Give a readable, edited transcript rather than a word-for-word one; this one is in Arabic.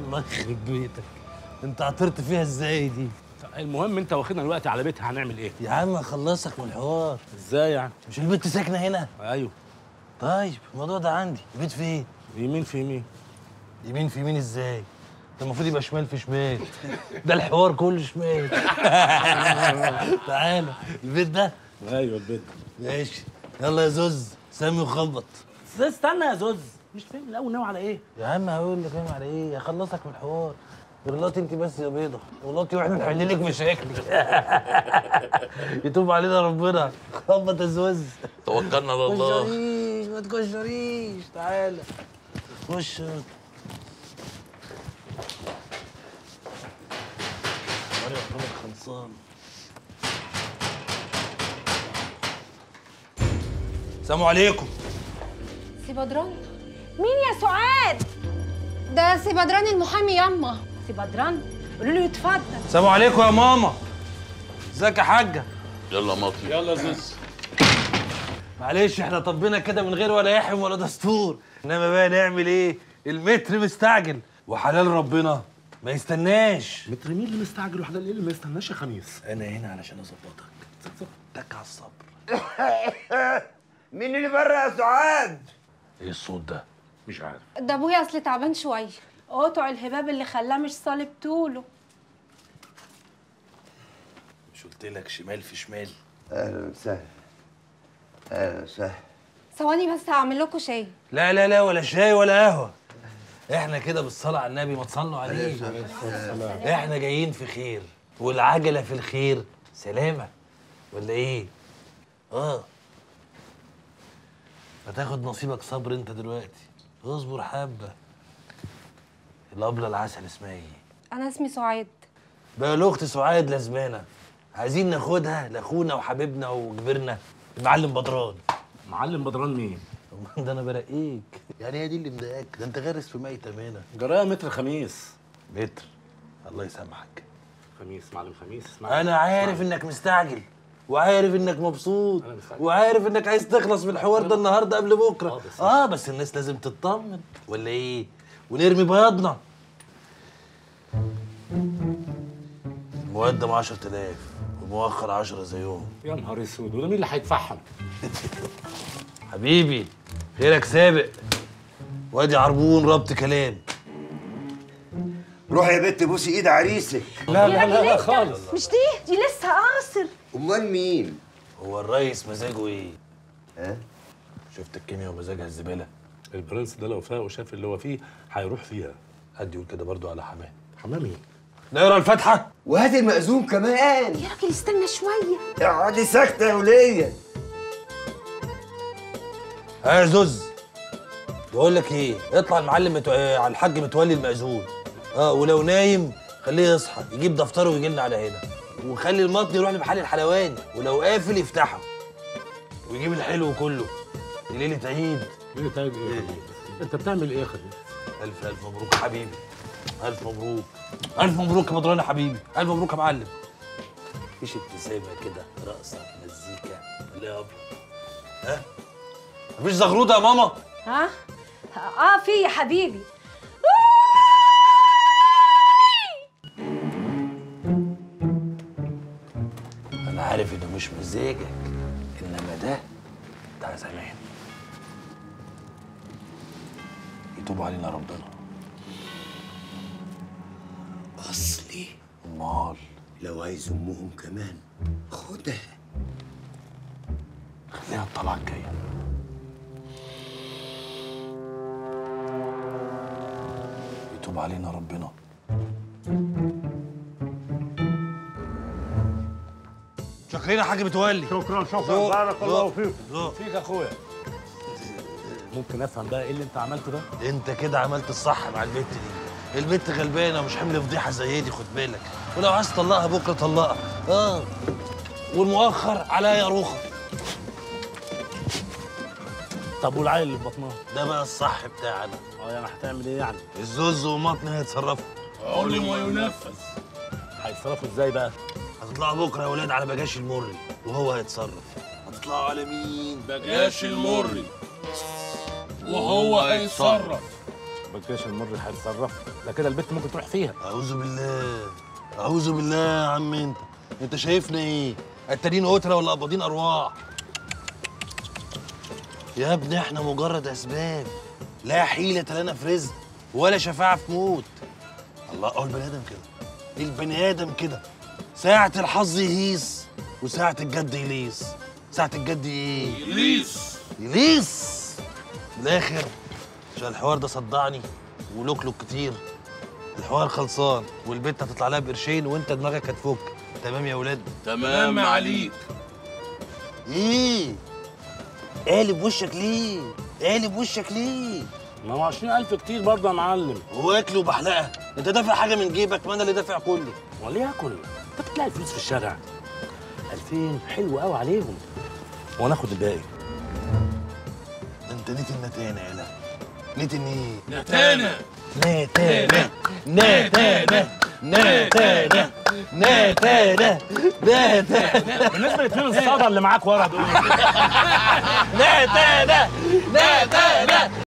الله يخرب بيتك، انت عطرت فيها ازاي دي؟ المهم انت واخدنا الوقت على بيتها، هنعمل ايه؟ يا عم اخلصك من الحوار. ازاي يعني؟ مش البنت ساكنه هنا؟ ايوه. طيب الموضوع ده عندي. البيت فين؟ يمين في يمين. يمين في يمين ازاي؟ ده المفروض يبقى شمال في شمال. ده الحوار كله شمال. تعالى البيت ده. ايوه البيت. ماشي يلا يا زوز سامي وخبط. استنى يا زوز، مش فاهم الاول ناوي على ايه؟ يا عم هقول لك فاهم على ايه، هخلصك من الحوار. غلطي انت بس يا بيضه، غلطي واحنا نحل لك مشاكلك. يتوب علينا ربنا. خبط يا زوز. توكلنا على الله. تكشريش ما تكشريش، تعالى خش. خلصان. السلام عليكم. سي بدران؟ مين يا سعاد؟ ده سي بدران المحامي ياما. سي بدران؟ قولوا له يتفضل. السلام عليكم يا ماما. ازيك يا حاجه؟ يلا مطلي. يلا زوز. معلش احنا طبينا كده من غير ولا يحم ولا دستور، انما بقى نعمل ايه؟ المتر مستعجل وحلال ربنا ما يستناش. متر مين اللي مستعجل وحلال ايه اللي ما يستناش يا خميس؟ انا هنا علشان اظبطك. تك على الصبر. مين اللي بره يا سعاد؟ ايه الصوت ده؟ مش عارف. ده ابويا اصل تعبان شويه. قطع الهباب اللي خلاه مش صالب طوله. مش قلت لك شمال في شمال؟ اهلا وسهلا. اهلا وسهلا. ثواني بس هعمل لكم شاي. لا لا لا ولا شاي ولا قهوه. احنا كده بالصلاه على النبي، ما تصلوا عليه. احنا جايين في خير والعجله في الخير سلامه ولا ايه؟ هتاخد نصيبك صبر انت دلوقتي. اصبر حبه. الابله العسل اسمها ايه؟ انا اسمي سعاد. بقى الاخت سعاد لازمانه، عايزين ناخدها لاخونا وحبيبنا وكبرنا المعلم بدران. معلم بدران مين؟ ده انا برقيك يعني، هي دي اللي مضايقاك؟ ده انت غارس في ميت امانه. جرايه متر خميس. متر الله يسامحك. خميس معلم خميس. اسمعني. انا عارف انك مستعجل وعارف انك مبسوط وعارف انك عايز تخلص من الحوار ده النهارده قبل بكره. بس الناس لازم تطمن ولا ايه؟ ونرمي بياضنا. مقدم 10,000 ومؤخر 10 زيهم. يا نهار اسود، وده مين اللي هيدفعهم؟ حبيبي خيرك سابق، وادي عربون ربط كلام. روح يا بنت بوسي ايد عريسك. لا لا لا, لا خالص. مش دي لسه قاصر. امال مين؟ هو الريس مزاجه ايه؟ ها؟ شفت الكيمياء ومزاجها الزباله؟ البرنس ده لو فاق وشاف اللي هو فيه هيروح فيها. حد يقول كده برضو على حماه. حماه مين؟ نقرا الفاتحه. وهات المأذون كمان. يا راجل استنى شويه. اقعدي ساكته يا وليه. يا زوز بقول لك ايه، اطلع المعلم على الحاج متولي المأذون. ولو نايم خليه يصحى يجيب دفتره ويجي لنا على هنا، وخلي المطن يروح لمحل الحلواني، ولو قافل يفتحه ويجيب الحلو كله. دي ليله عيد. ليله عيد ايه؟ انت بتعمل ايه يا خليل؟ الف الف مبروك يا حبيبي. الف مبروك. الف مبروك يا بدران يا حبيبي. الف مبروك يا معلم. مفيش ابتسامه كده، رقصه مزيكا ولا يا ابيض؟ مفيش زغروطه يا ماما؟ ها؟ في يا حبيبي. انا عارف انه مش مزاجك، انما ده بتاع زمان. يتوب علينا ربنا. اصلي امال لو عايز امهم كمان خدها. خليها الطلعه الجايه. يتوب علينا ربنا. شكرين يا حاج متولي. شكرا بارك الله فيك. فيك يا اخويا. ممكن افهم بقى ايه اللي انت عملته ده؟ انت كده عملت الصح مع البت دي. البت غلبانه ومش حمل فضيحه زي دي، خد بالك. ولو عايز تطلقها بكره طلقها. والمؤخر عليا يا روخه. طب والعيل اللي في بطنها؟ ده بقى الصح بتاعنا. يعني هتعمل ايه يعني؟ الزوز ومطن هيتصرفوا. قول ما ينفذ. هيتصرفوا ازاي بقى؟ هتطلعوا بكره يا ولاد على بجاش المري وهو هيتصرف. هتطلعوا على مين؟ بجاش المري وهو هيتصرف. بالكاش المر هيتصرف ده كده البت ممكن تروح فيها. اعوذ بالله، اعوذ بالله يا عم. انت شايفنا ايه؟ قتالين قتله ولا قباضين ارواح؟ يا ابني احنا مجرد اسباب، لا حيله لنا في رزق ولا شفاعه في موت. الله، هو البني ادم كده، البني ادم كده ساعة الحظ يهيس وساعة الجد يليس. ساعة الجد ايه؟ يليس من الاخر. عشان الحوار ده صدعني ولوكلوك كتير، الحوار خلصان والبت هتطلع لها بقرشين وانت دماغك هتفك. تمام يا ولاد؟ تمام يا عليك. ايه؟ قالب وشك ليه؟ قالب وشك ليه؟ ما هو 20,000 كتير برضه يا معلم. هو اكل وبحلقه؟ انت دافع حاجه من جيبك؟ ما انا اللي دافع كله. وليه اكل؟ انت بتلاقي الفلوس في الشارع. 2000 حلو قوي عليهم، وناخد الباقي. انت نيت النتانه يالا. نيت ايه؟ نتانة نتانه نتانه نتانه نتانه نتانه. بالنسبه لاتنين الصدى اللي معاك ورا دول نتانه نتانه.